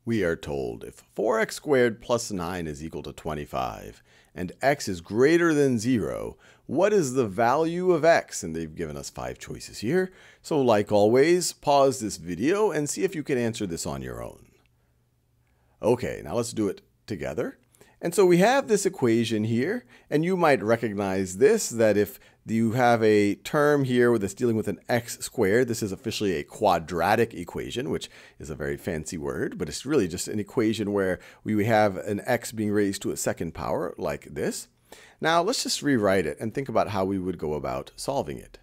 We are told if 4x squared plus 9 is equal to 25 and x is greater than 0, what is the value of x? And they've given us 5 choices here. So like always, pause this video and see if you can answer this on your own. Okay, now let's do it together. And so we have this equation here, and you might recognize this, that if you have a term here that's dealing with an x squared, this is officially a quadratic equation, which is a very fancy word, but it's really just an equation where we have an x being raised to a second power, like this. Now let's just rewrite it and think about how we would go about solving it.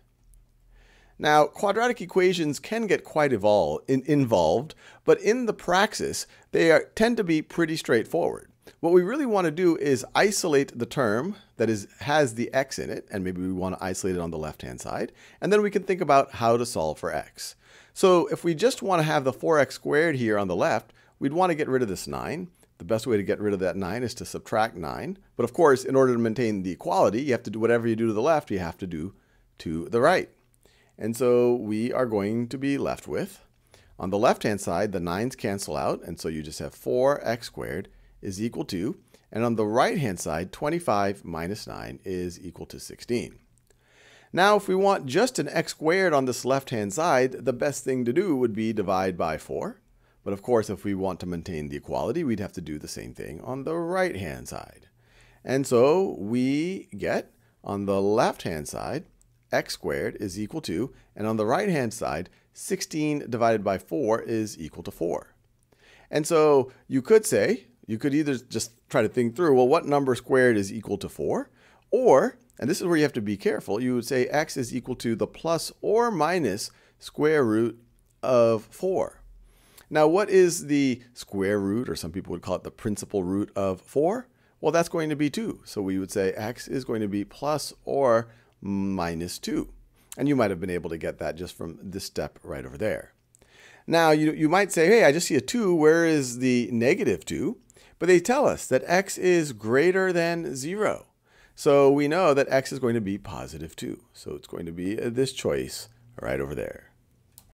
Now, quadratic equations can get quite involved, but in the praxis, they tend to be pretty straightforward. What we really want to do is isolate the term that has the x in it, and maybe we want to isolate it on the left-hand side, and then we can think about how to solve for x. So if we just want to have the 4x squared here on the left, we'd want to get rid of this 9. The best way to get rid of that 9 is to subtract 9. But of course, in order to maintain the equality, you have to do whatever you do to the left, you have to do to the right. And so we are going to be left with, on the left-hand side, the 9's cancel out, and so you just have 4x squared is equal to, and on the right-hand side, 25 minus 9 is equal to 16. Now, if we want just an x squared on this left-hand side, the best thing to do would be divide by 4. But of course, if we want to maintain the equality, we'd have to do the same thing on the right-hand side. And so we get, on the left-hand side, x squared is equal to, and on the right-hand side, 16 divided by 4 is equal to 4. And so you could say, you could either just try to think through, well, what number squared is equal to 4? Or, and this is where you have to be careful, you would say x is equal to the plus or minus square root of 4. Now, what is the square root, or some people would call it the principal root of 4? Well, that's going to be 2. So we would say x is going to be plus or minus 2. And you might have been able to get that just from this step right over there. Now, you might say, hey, I just see a 2. Where is the negative 2? But they tell us that x is greater than 0. So we know that x is going to be positive 2. So it's going to be this choice right over there.